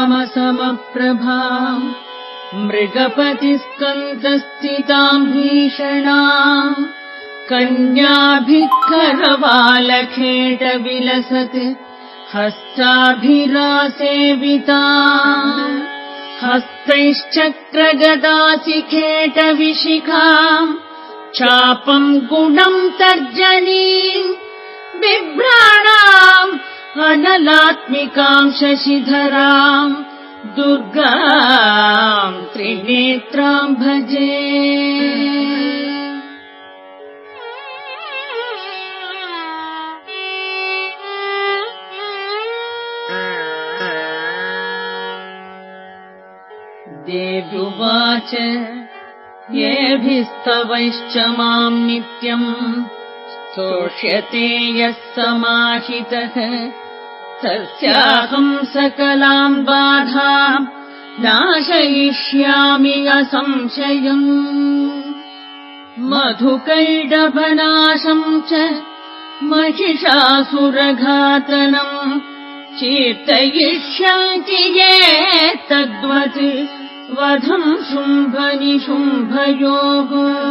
श्यामसमप्रभाम् मृगपतिस्कन्दस्थिताम् भीषणाम् कन्याभिः करवालखेटविलसत् हस्ताभिरासेविताम् हस्तैश्चक्रगदासिखेटविशिखाम् चापम् गुणम् तर्जनीम् बिभ्राणाम् अनलात्मिकाम् शशिधराम् दुर्गाम् त्रिनेत्राम् भजे। देव्युवाच येभिस्तवैश्च माम् नित्यम् स्तोष्यते यः समाहितः तस्याहम् सकलाम् बाधाम् नाशयिष्यामि असंशयम्। मधुकैडभनाशम् च महिषासुरघातनम् कीर्तयिष्यन्ति ये तद्वत् वधम् शुम्भनिशुम्भयोः।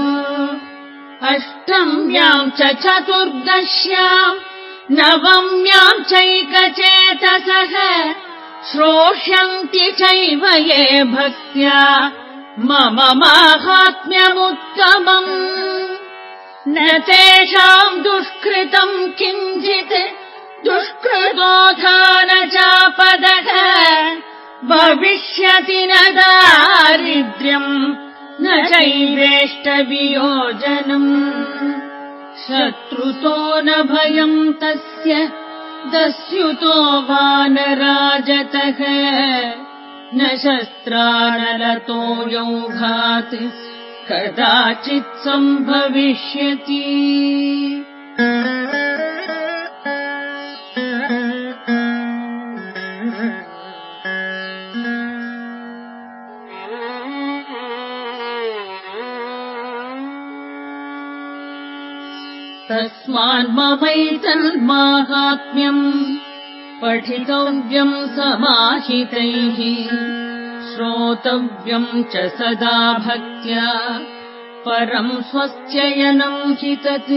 अष्टम्याम् च चतुर्दश्याम् नवम्याम् चैकचेतसः श्रोष्यन्ति चैव ये भक्त्या मम माहात्म्यमुत्तमम्। न तेषाम् दुष्कृतम् किञ्चित् दुष्कृतोऽथा न चापदः भविष्यति न दारिद्र्यम् न चैवेष्टवियोजनम्। शत्रुतो न भयम् तस्य दस्युतो वा न राजतः न शस्त्रानलतो यौघात् कदाचित् सम्भविष्यति। तस्मान्ममैतन्माहात्म्यम् पठितव्यम् समाहितैः श्रोतव्यम् च सदा भक्त्या परम् स्वस्त्ययनम् हि तत्।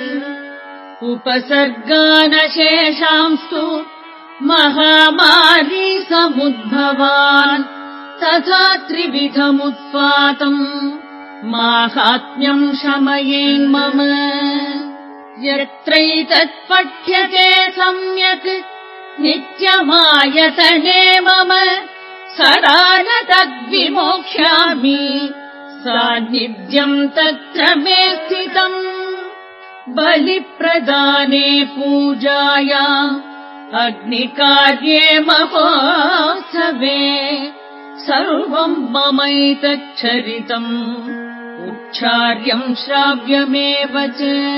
उपसर्गानशेषांस्तु महामारी समुद्भवान् तथा त्रिविधमुत्पातम् माहात्म्यम् शमयेन्मम। यत्रैतत्पठ्यते सम्यक् नित्यमायतने मम सदा न तद्विमोक्ष्यामि सान्निध्यम् तत्र मे स्थितम्। बलिप्रदाने पूजाया अग्निकार्ये महोत्सवे सर्वम् ममैतच्छरितम् उच्चार्यम् श्राव्यमेव च।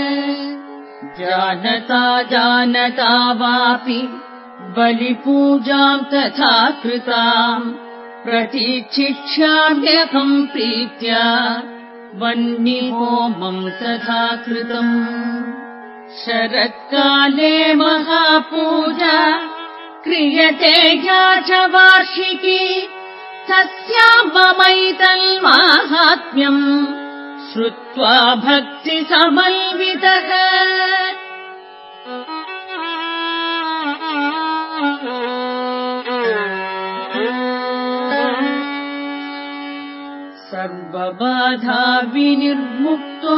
जानता वापि बलिपूजाम् तथा कृताम् प्रतीक्षिष्याम्यहम् प्रीत्या वह्निहोमम् तथा कृतम्। शरत्काले महापूजा क्रियते या च वार्षिकी तस्याम् ममैतन्माहात्म्यम् श्रुत्वा भक्तिसमन्वितः। सर्वबाधा विनिर्मुक्तो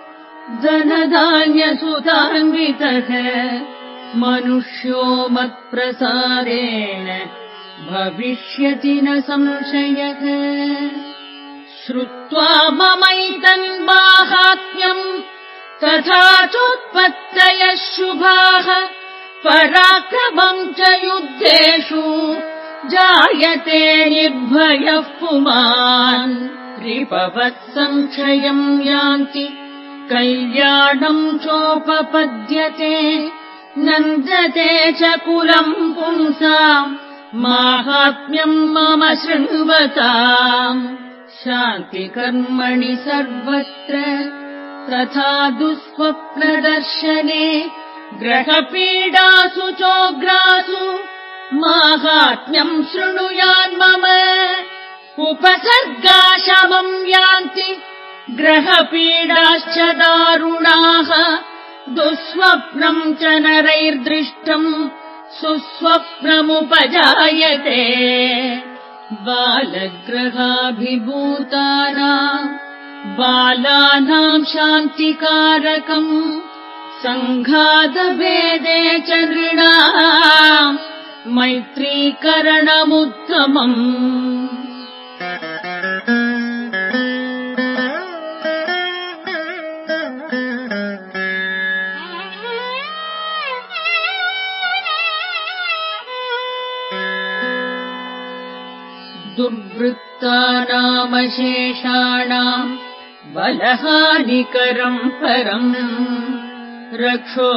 धनधान्यसुतान्वितः मनुष्यो मत्प्रसादेन भविष्यति न संशयः। श्रुत्वा ममैतन्माहात्म्यम् तथा चोत्पत्तयः शुभाः पराक्रमम् च युद्धेषु जायते निर्भयः पुमान्। रिपवः संक्षयम् यान्ति कल्याणम् चोपपद्यते नन्दते च कुलम् पुंसाम् माहात्म्यम् मम शृण्वताम्। शान्तिकर्मणि सर्वत्र तथा दुःस्वप्नदर्शने ग्रहपीडासु चोग्रासु माहात्म्यम् शृणुयान्मम उपसर्गाशमम् यान्ति ग्रहपीडाश्च दारुणाः दुःस्वप्नम् च नरैर्दृष्टम् सुस्वप्नमुपजायते बालग्रहाभिभूतानाम् बालानाम् शान्तिकारकम् सङ्घातभेदे च नृणाम् मैत्रीकरणमुत्तमम् दुर्वृत्तानामशेषाणाम् बलहानिकरम् परम् रक्षो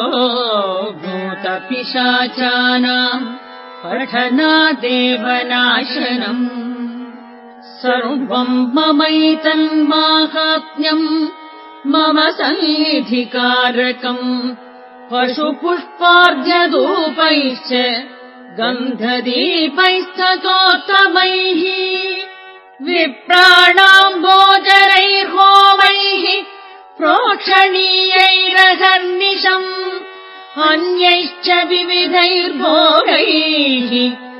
भूतपिशाचानाम् पठनादेव नाशनम् सर्वम् ममैतन्माहात्म्यम् मम सन्निधिकारकम् पशुपुष्पार्घ्यधूपैश्च गन्धदीपैस्ततोत्तमैः विप्राणाम् भोजनैर्होमैः प्रोक्षणीयैरहर्निशम् अन्यैश्च विविधैर्भोगैः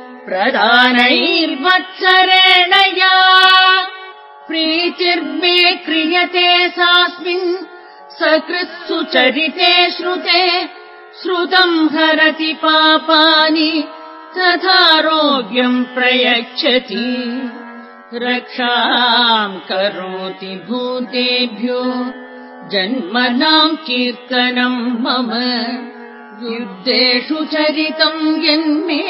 प्रदानैर्वत्सरेण या प्रीतिर्मे क्रियते सास्मिन् सकृत्सुचरिते श्रुते श्रुतम् हरति पापानि तथारोग्यम् प्रयच्छति रक्षाम् करोति भूतेभ्यो जन्मनाम् कीर्तनम् मम युद्धेषु चरितम् यन्मे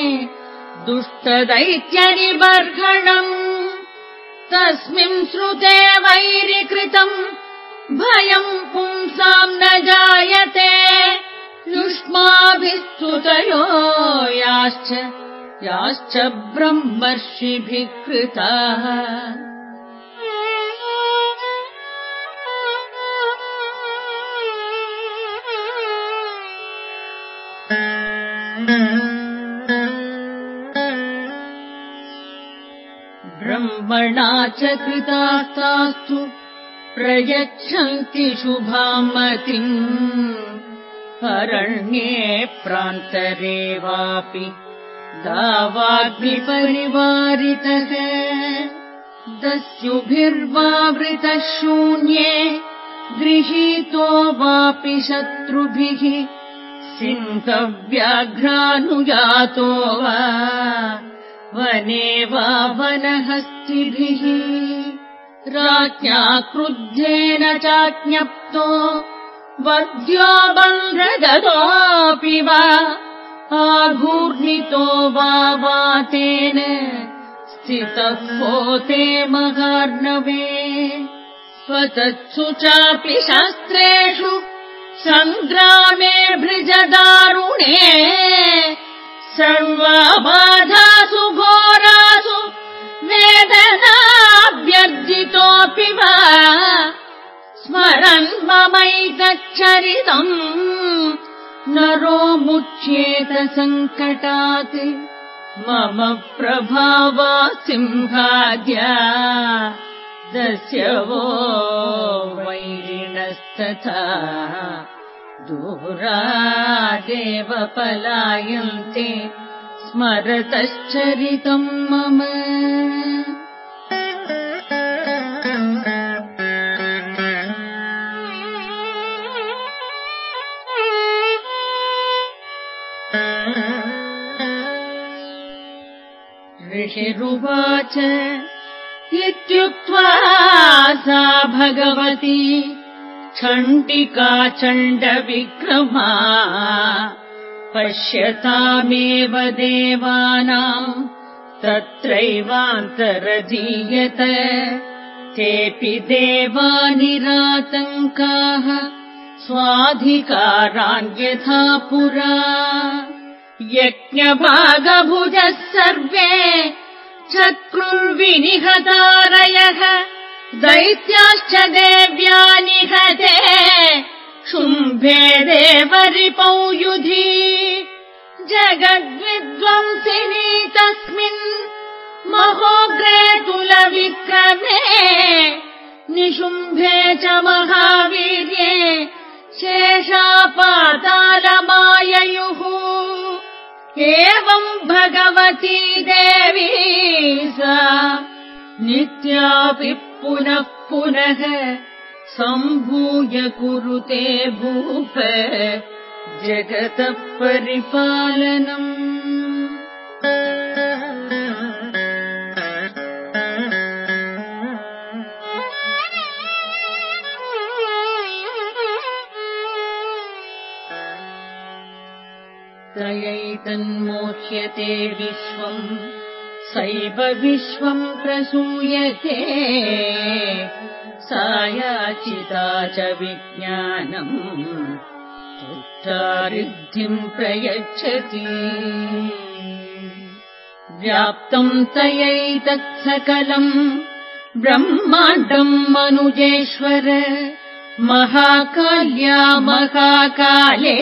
दुष्टदैत्यनिबर्हणम् तस्मिन् श्रुते वैरिकृतम् भयम् पुंसाम् न जायते युष्माभिस्तुतयो याश्च ब्रह्मर्षिभिः कृताः ब्रह्मणा च कृतास्तास्तु प्रयच्छन्ति शुभाम् मतिम् अरण्ये प्रान्तरे वापि दावाग्निपरिवारितः दस्युभिर्वावृतः शून्ये गृहीतो वापि शत्रुभिः सिंहव्याघ्रानुजातो वा वने वा वनहस्तिभिः राज्ञा क्रुद्धेन चाज्ञप्तो वध्यो बन्धगतोऽपि वा आघूर्णितो वा वातेन स्थितः पोते महार्णवे स्वतत्सु चापि शास्त्रेषु सङ्ग्रामे भृजदारुणे सर्वबाधासु घोरासु वेदनाभ्यर्जितोऽपि वा स्मरन् ममैतच्चरितम् नरो मुच्येत सङ्कटात् मम प्रभावा सिंहाद्या दस्यवो वैरिणस्तथा दूरादेव पलायन्ते स्मरतश्चरितम् मम ऋषिरुवाच इत्युक्त्वा सा भगवती चण्डिका चण्डविक्रमा पश्यतामेव देवानाम् तत्रैवान्तरधीयत तेऽपि देवा निरातङ्काः स्वाधिकारान् यथा पुरा यज्ञभागभुजः सर्वे चक्रुर्विनिहतारयः दैत्याश्च देव्या निहते शुम्भे देवरिपौ युधि जगद्विध्वंसिनी तस्मिन् महोग्रे तुलविक्रमे निशुम्भे च महावीर्ये शेषापातालमाययुः एवम् भगवती देवी सा नित्यापि पुनः पुनः सम्भूय कुरुते भूप जगतः परिपालनम्। तयैतन्मोह्यते विश्वम् सैव विश्वम् प्रसूयते सा याचिता च विज्ञानम् तुष्टारिद्धिम् प्रयच्छति। व्याप्तम् तयैतत्सकलम् ब्रह्माण्डम् मनुजेश्वर महाकाल्या महाकाले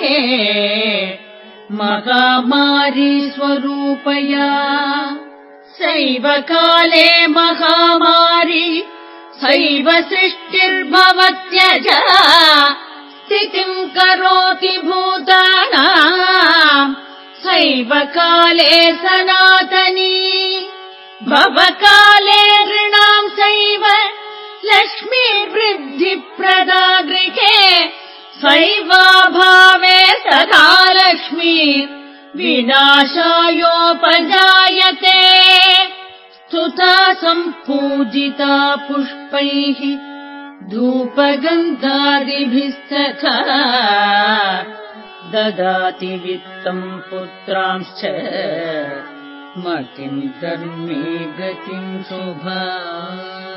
महामारी स्वरूपया सैव काले महामारी सैव सृष्टिर्भवत्यज स्थितिम् करोति भूतानाम् सैव काले सनातनी भवकाले ऋणाम् सैव लक्ष्मीर्वृद्धिप्रदा गृहे सैवाभावे सदा लक्ष्मी विनाशायोपजायते। स्तुता सम्पूजिता पुष्पैः धूपगन्धादिभिस्तथा ददाति वित्तम् पुत्रांश्च मतिम् धर्मे गतिम् शुभा।